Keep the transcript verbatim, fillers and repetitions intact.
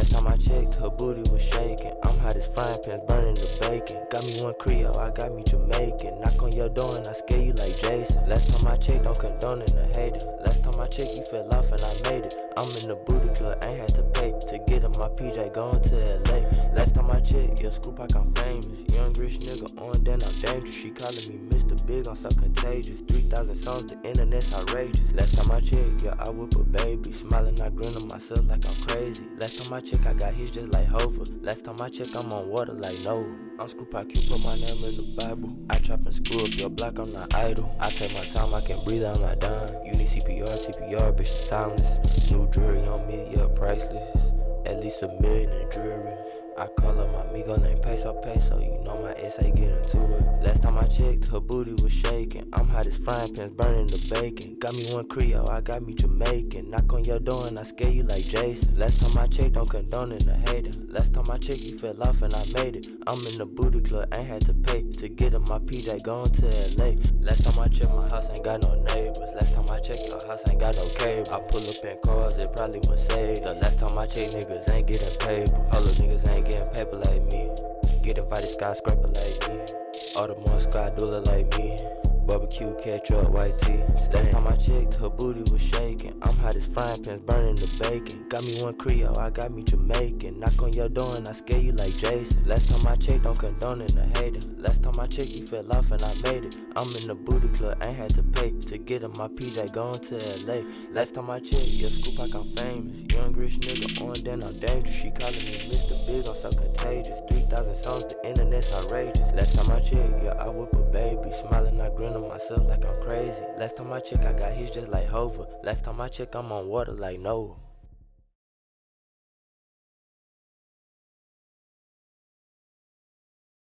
Last time I checked, her booty was shaking. I'm hot as frying pans, burning the bacon. Got me one Creole, I got me Jamaican. Knock on your door and I scare you like Jason. Last time I checked, don't condone in the hater. Last time I checked, you fell off and I made it. I'm in the booty club, ain't had to pay to get in my P J, going to L A. Last time I checked, your scoop like I'm famous. Young rich nigga on, then I'm dangerous. She calling me Mister Big, I'm so contagious. three thousand songs, the internet's outrageous. Last time I checked, yeah, I whip a baby. Smiling, I grin on myself like I'm crazy. Last time I checked, I got hits just like Hova. Last time I checked, I'm on water like Nova. I'm Scoop I Q, put my name in the Bible. I chop and screw up your block, I'm not idle. I take my time, I can breathe, I'm not dying. You need C P R, C P R, bitch, it's timeless. New jewelry on me, yeah, priceless. At least a million in jewelry. I call up my amigo named Peso Peso, you know my ass ain't get into it. Last time I checked, her booty was shaking. I'm hot as frying pans, burning the bacon. Got me one Creole, I got me Jamaican. Knock on your door and I scare you like Jason. Last time I checked, don't condone in the hater. Last time I checked, you fell off and I made it. I'm in the booty club, ain't had to pay to get in my P J, going to L A. Last time I checked, my house ain't got no neighbors. Last time I checked, your house ain't got no cable. I pull up in cars, it probably Mercedes. The last time I checked, niggas ain't getting paid. All the niggas ain't getting paper like me. Get invited skyscraper like me. All the more sky doula like me. Barbecue, ketchup, white tea. Last time I checked, her booty was shaking. I'm hot as frying pans, burning the bacon. Got me one Creole, I got me Jamaican. Knock on your door and I scare you like Jason. Last time I checked, don't condone in the hater. Last time I checked, you fell off and I made it. I'm in the booty club, ain't had to pay to get in my P J, going to L A. Last time I checked, your scoop like I'm famous. Young rich nigga on, then I'm dangerous. She calling me Mister Big, I'm so contagious. three thousand songs, the internet's outrageous. Last time I checked, yeah, I whip a baby. Smiling, I grin on myself like I'm crazy. Last time I checked, I got hits just like Hova. Last time I checked, I'm on water like Noah.